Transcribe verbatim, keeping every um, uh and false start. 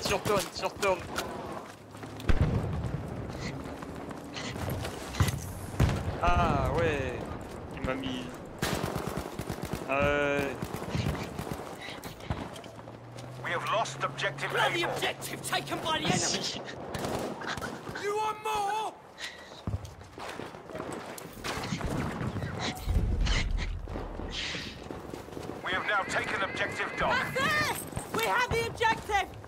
tu retournes, tu retournes. Ah ouais, il m'a mis. Euh... We have lost objective Bloody Able. objective taken by the enemy! You want more? We have now taken objective Dog. That's it! We have the objective!